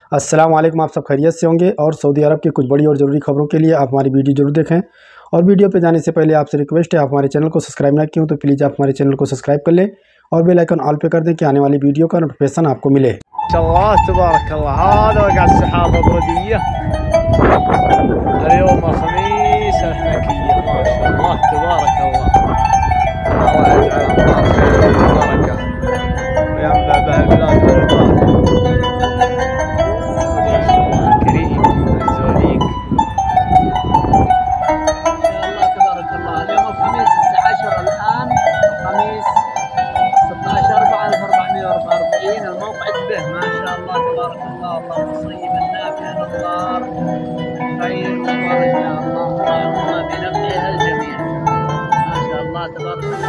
अस्सलाम वालेकुम। आप सब खैरियत से होंगे और सऊदी अरब की कुछ बड़ी और ज़रूरी खबरों के लिए आप हमारी वीडियो जरूर देखें। और वीडियो पे जाने से पहले आपसे रिक्वेस्ट है, आप हमारे चैनल को सब्सक्राइब ना किए हो तो प्लीज़ आप हमारे चैनल को सब्सक्राइब कर लें और बेल आइकन ऑल पे कर दें कि आने वाली वीडियो का नोटिफिकेशन आपको मिले। तबारक अल्लाह, هذا وقع السحابة بردية اليوم الخميس الحنكية، ما شاء الله تبارك الله. الله يجعل أمطار خير وبركة وينفع بها البلاد والعباد. ما شاء الله كريم الزوليك. ما شاء الله تبارك الله. اليوم الخميس الساعة 10 الآن، الخميس 16/4/1444. الموقع به ما شاء الله تبارك الله. اللهم صيبا نافعا نظار خير وبركة، اللهم بنفعها الجميع. ما شاء الله تبارك الله.